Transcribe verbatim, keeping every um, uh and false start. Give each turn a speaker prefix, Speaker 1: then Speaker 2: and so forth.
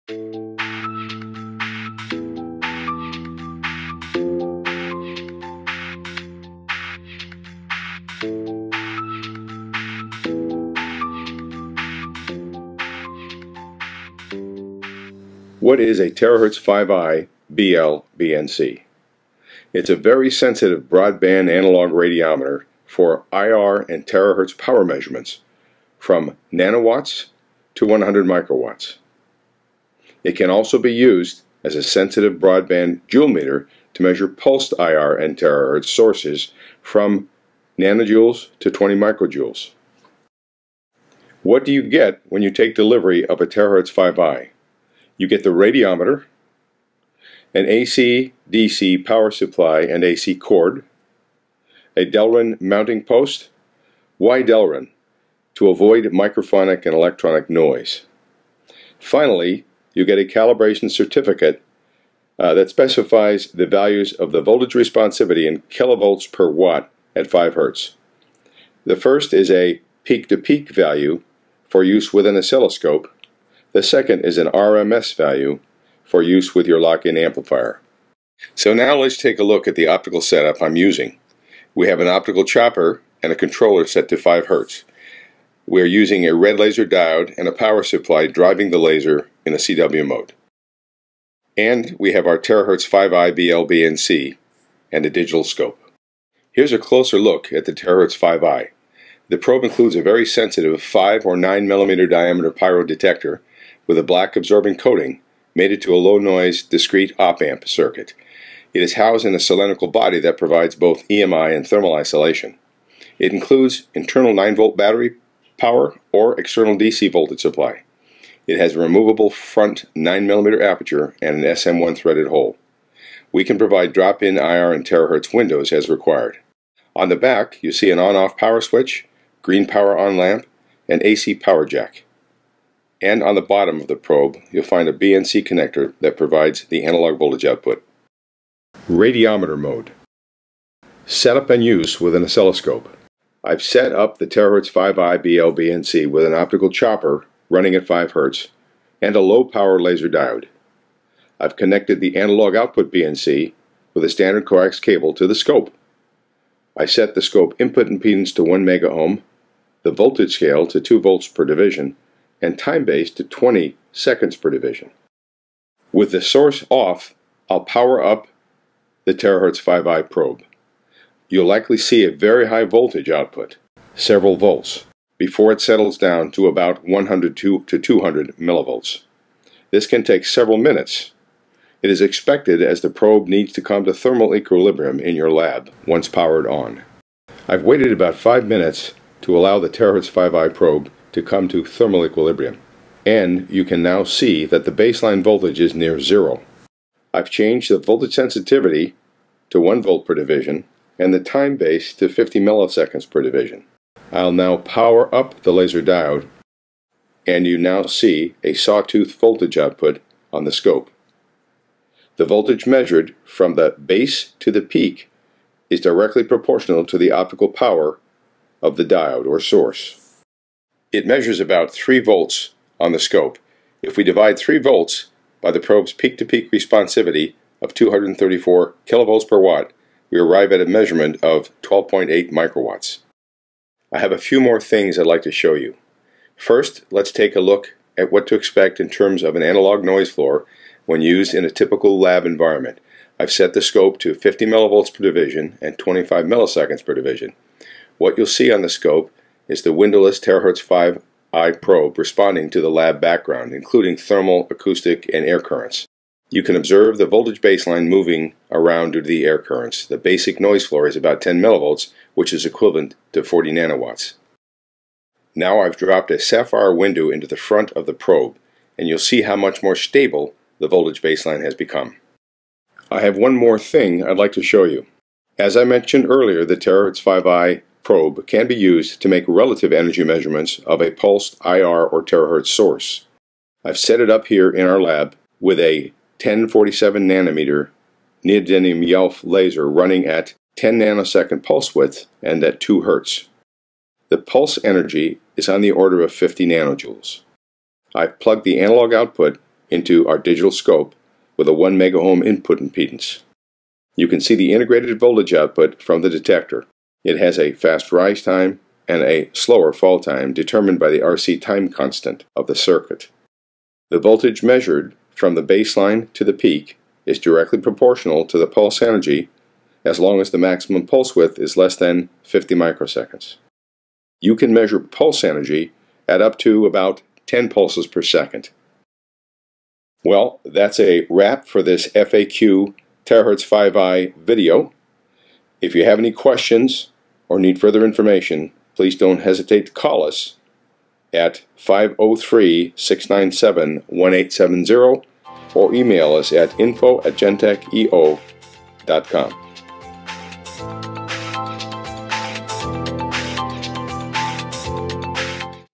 Speaker 1: What is a T H Z five I B L B N C? It's a very sensitive broadband analog radiometer for I R and terahertz power measurements from nanowatts to one hundred microwatts. It can also be used as a sensitive broadband joule meter to measure pulsed I R and terahertz sources from nanojoules to twenty microjoules. What do you get when you take delivery of a T H Z five I? You get the radiometer, an A C D C power supply and A C cord, a Delrin mounting post. Why Delrin? To avoid microphonic and electronic noise. Finally, you get a calibration certificate uh, that specifies the values of the voltage responsivity in kilovolts per watt at five hertz. The first is a peak-to-peak value for use with an oscilloscope. The second is an R M S value for use with your lock-in amplifier. So now let's take a look at the optical setup I'm using. We have an optical chopper and a controller set to five hertz. We are using a red laser diode and a power supply driving the laser in a C W mode. And we have our T H Z five I B L B N C and a digital scope. Here's a closer look at the T H Z five I. The probe includes a very sensitive five or nine millimeter diameter pyro detector with a black absorbing coating mated to a low noise discrete op-amp circuit. It is housed in a cylindrical body that provides both E M I and thermal isolation. It includes internal nine volt battery power or external D C voltage supply. It has a removable front nine millimeter aperture and an S M one threaded hole. We can provide drop-in I R and terahertz windows as required. On the back, you see an on-off power switch, green power on lamp, and A C power jack. And on the bottom of the probe, you'll find a B N C connector that provides the analog voltage output. Radiometer mode. Setup and use with an oscilloscope. I've set up the T H Z five I B L B N C with an optical chopper running at five hertz and a low power laser diode. I've connected the analog output B N C with a standard coax cable to the scope. I set the scope input impedance to one mega ohm, the voltage scale to two volts per division, and time base to twenty seconds per division. With the source off, I'll power up the T H Z five I probe. You'll likely see a very high voltage output, several volts, before it settles down to about one hundred to two hundred millivolts. This can take several minutes. It is expected as the probe needs to come to thermal equilibrium in your lab once powered on. I've waited about five minutes to allow the T H Z five I probe to come to thermal equilibrium, and you can now see that the baseline voltage is near zero. I've changed the voltage sensitivity to one volt per division and the time base to fifty milliseconds per division. I'll now power up the laser diode, and you now see a sawtooth voltage output on the scope. The voltage measured from the base to the peak is directly proportional to the optical power of the diode or source. It measures about three volts on the scope. If we divide three volts by the probe's peak-to-peak responsivity of two hundred thirty-four kilovolts per watt, we arrive at a measurement of twelve point eight microwatts. I have a few more things I'd like to show you. First, let's take a look at what to expect in terms of an analog noise floor when used in a typical lab environment. I've set the scope to fifty millivolts per division and twenty-five milliseconds per division. What you'll see on the scope is the windowless T H Z five I probe responding to the lab background, including thermal, acoustic, and air currents. You can observe the voltage baseline moving around due to the air currents. The basic noise floor is about ten millivolts, which is equivalent to forty nanowatts. Now I've dropped a sapphire window into the front of the probe, and you'll see how much more stable the voltage baseline has become. I have one more thing I'd like to show you. As I mentioned earlier, the T H Z five I probe can be used to make relative energy measurements of a pulsed I R or terahertz source. I've set it up here in our lab with a ten forty-seven nanometer neodymium Y E L F laser running at ten nanosecond pulse width and at two hertz. The pulse energy is on the order of fifty nanojoules. I've plugged the analog output into our digital scope with a one megaohm input impedance. You can see the integrated voltage output from the detector. It has a fast rise time and a slower fall time determined by the R C time constant of the circuit. The voltage measured from the baseline to the peak is directly proportional to the pulse energy as long as the maximum pulse width is less than fifty microseconds. You can measure pulse energy at up to about ten pulses per second. Well, that's a wrap for this F A Q T H Z five I video. If you have any questions or need further information, please don't hesitate to call us at five oh three, six nine seven, one eight seven zero or email us at info at gentec E O dot com.